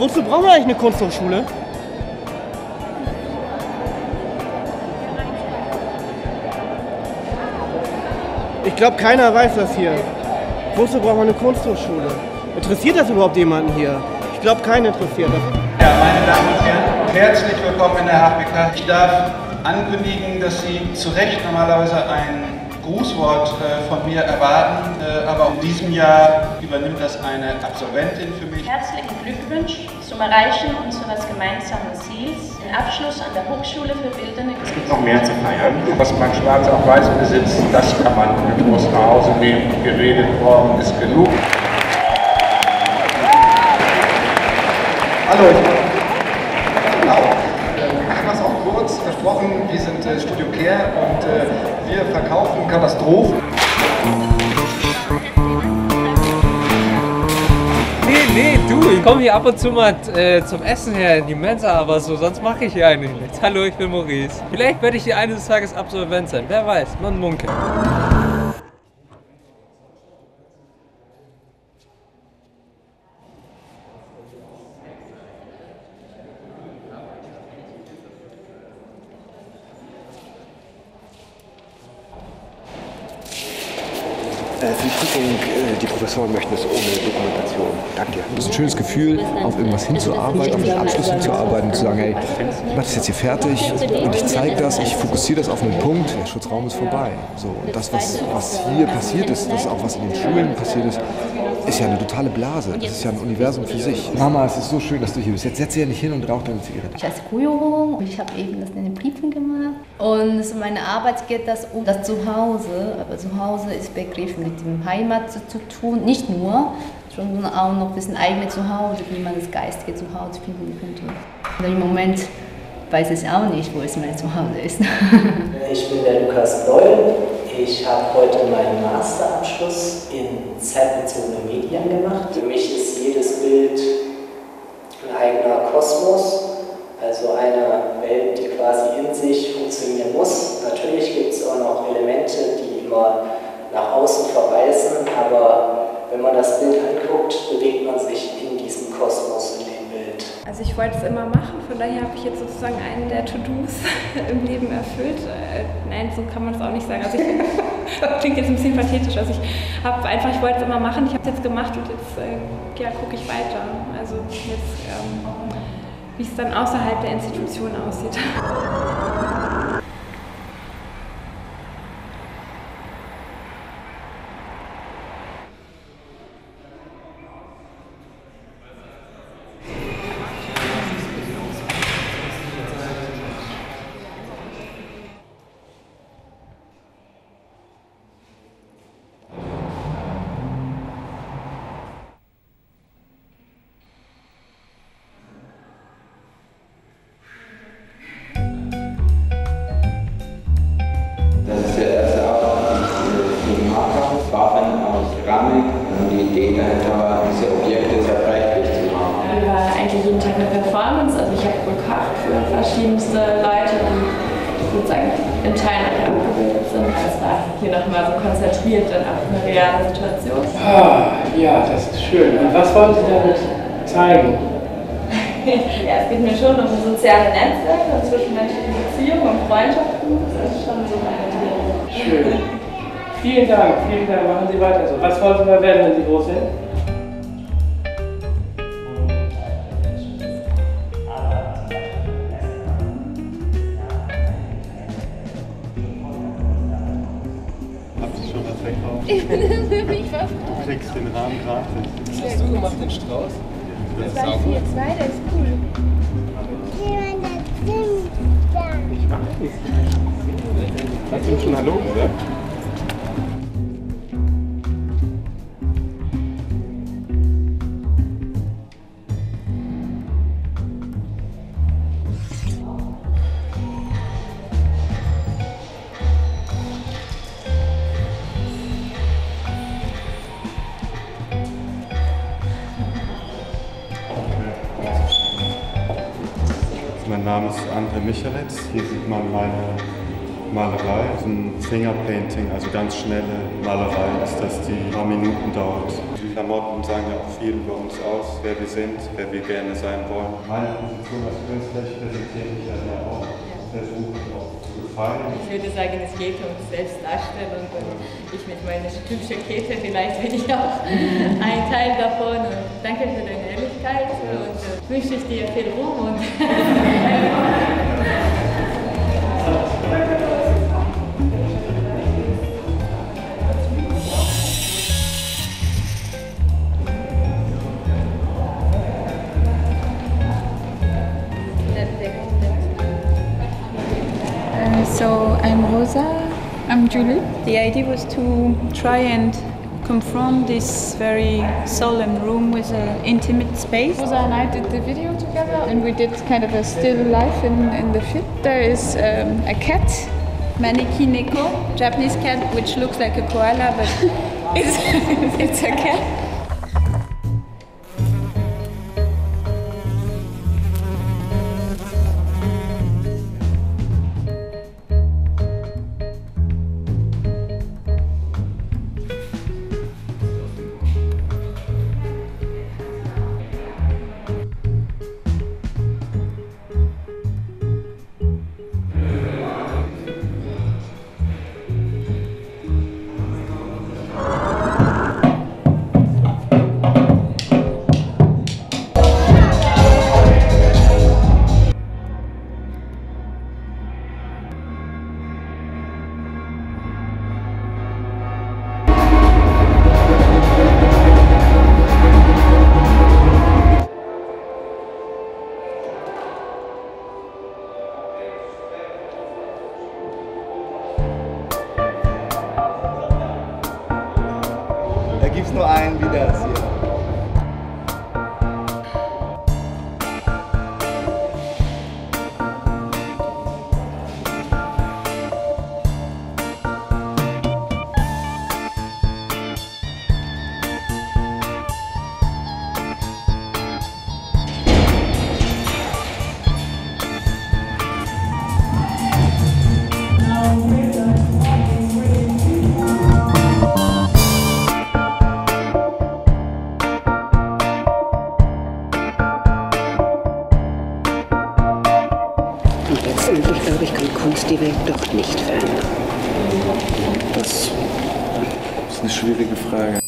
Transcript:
Wozu brauchen wir eigentlich eine Kunsthochschule? Ich glaube, keiner weiß das hier. Wozu brauchen wir eine Kunsthochschule? Interessiert das überhaupt jemanden hier? Ich glaube, keinen interessiert das. Ja, meine Damen und Herren, herzlich willkommen in der HPK. Ich darf ankündigen, dass Sie zu Recht normalerweise ein Grußwort von mir erwarten, aber in diesem Jahr übernimmt das eine Absolventin für mich. Herzlichen Glückwunsch zum Erreichen unseres gemeinsamen Ziels, den Abschluss an der Hochschule für Bildende Künste. Es gibt noch mehr zu feiern. Was man schwarz auf weiß besitzt, das kann man getrost nach Hause nehmen. Geredet worden ist genug. Hallo, genau. Ich mache es auch kurz. Versprochen, wir sind Studio Care und wir verkaufen Katastrophen. Nee, du, ich komme hier ab und zu mal zum Essen her in die Mensa, aber so, sonst mache ich hier eigentlich nichts. Hallo, ich bin Maurice. Vielleicht werde ich hier eines Tages Absolvent sein, wer weiß, man munkelt. Für die Prüfung, die Professoren möchten es ohne Dokumentation. Danke. Das ist ein schönes Gefühl, auf irgendwas hinzuarbeiten, auf den Abschluss hinzuarbeiten und zu sagen, hey, ich mache das jetzt hier fertig und ich zeige das, ich fokussiere das auf einen Punkt. Der Schutzraum ist vorbei. So, und das, was hier passiert ist, das auch was in den Schulen passiert ist ja eine totale Blase. Das ist ja ein Universum für sich. Mama, es ist so schön, dass du hier bist. Jetzt setz dich ja nicht hin und rauch deine Zigarette. Ich heiße Kujong und ich habe eben das in den Briefen gemacht. Und so meine Arbeit geht das um das Zuhause. Aber Zuhause ist Begriff mit dem Heimat zu tun. Nicht nur, sondern auch noch ein bisschen eigene Zuhause, wie man das geistige Zuhause finden könnte. Und im Moment weiß ich auch nicht, wo es mein Zuhause ist. Ich bin der Lukas Beul. Ich habe heute meinen Masterabschluss in zeitbezogene Medien gemacht. Für mich ist jedes Bild ein eigener Kosmos, also eine Welt, die quasi in sich funktionieren muss. Natürlich gibt es auch noch Elemente, die immer nach außen verweisen, aber wenn man das Bild anguckt, bewegt man sich in diesem Kosmos, in dem Bild. Also ich wollte es immer machen, von daher habe ich jetzt sozusagen einen der To-Dos im Leben erfüllt. Nein, so kann man es auch nicht sagen. Also das klingt jetzt ein bisschen pathetisch. Also ich wollte es immer machen, ich habe es jetzt gemacht und jetzt gucke ich weiter. Also jetzt, wie es dann außerhalb der Institution aussieht. Jeden Tag eine Performance, also ich habe gekocht für verschiedenste Leute, die sozusagen in Teilen abgebildet sind. Das war hier nochmal so konzentriert dann auf eine reale Situation. Ah, ja, das ist schön. Und was wollen Sie damit zeigen? Ja, es geht mir schon um soziale Netzwerke und zwischenmenschliche Beziehungen und Freundschaften. Das ist schon so meine Theorie. Schön. Vielen Dank, machen Sie weiter so. Was wollen Sie mal werden, wenn Sie groß sind? Ich bin das wirklich fast. Du kriegst den Rahmen gratis. Was hast du gemacht, den Strauß? Das war 4-2, das ist cool. Ich weiß nicht. Hast du schon Hallo gesagt? Mein Name ist André Michalitz. Hier sieht man meine Malerei. Das ist ein Fingerpainting, also ganz schnelle Malerei ist das, die ein paar Minuten dauert. Die Klamotten sagen ja auch viel über uns aus, wer wir sind, wer wir gerne sein wollen. Meine Position als Künstler, ich präsentiere mich ja auch, versuche auch zu gefallen. Ich würde sagen, es geht um Selbstdarstellung und ich mit meiner typischen Kette, vielleicht bin ich auch ein Teil davon. Und danke für deine Ehrlichkeit und wünsche ich dir viel Ruhm und So I'm Rosa. I'm Julie. The idea was to try and confront this very solemn room with an intimate space. Rosa and I did the video together and we did kind of a still life in the film. There is a cat, Maneki Neko, Japanese cat, which looks like a koala, but it's a cat. Da gibt's nur einen wie das hier. Letztendlich, glaube ich, kann Kunst die Welt doch nicht verändern. Das ist eine schwierige Frage.